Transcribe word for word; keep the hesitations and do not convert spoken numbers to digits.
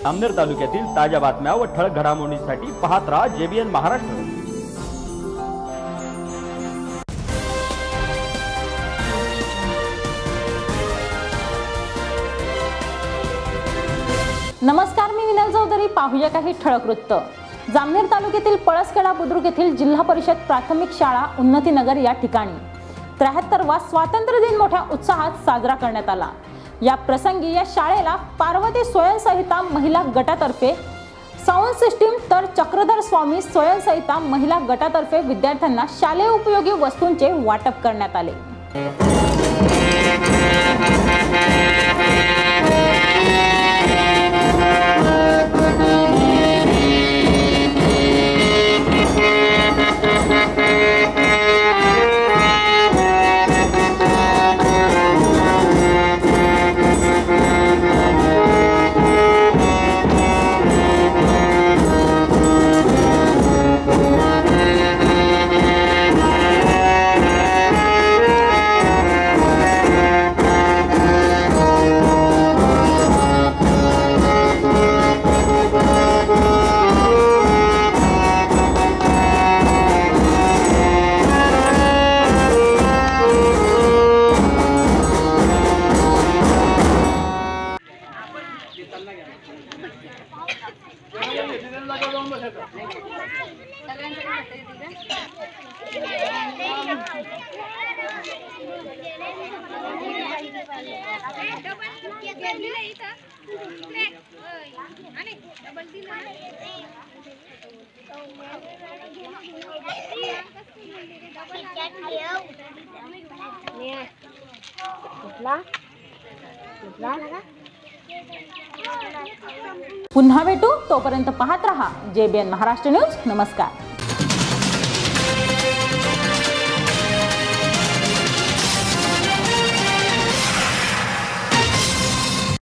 जामनेर तालुक्यातील ताज्या बातम्या व ठळक घडामोडींसाठी पाहत राहा जेबीएन महाराष्ट्र। नमस्कार, मी विनल चौधरी। पाहूया काही ठळक वृत्त। जामनेर तालुक्यातील पळसखेडा बुद्रुक येथील जिल्हा परिषद प्राथमिक शाळा उन्नतीनगर या ठिकाणी त्र्याहत्तरवा स्वातंत्र्य दिन मोठ्या उत्साहात साजरा करण्यात आला। या प्रसंगी या शाळेला पार्वती स्वयंसहायता महिला गटातर्फे साऊंड सिस्टीम तर चक्रधर स्वामी स्वयंसहायता महिला गटातर्फे विद्यार्थ्यांना शालेय उपयोगी वस्तूंचे वाटप करण्यात आले। पुन्हा भेटू, तोपर्यंत पाहत रहा जेबीएन महाराष्ट्र न्यूज। नमस्कार।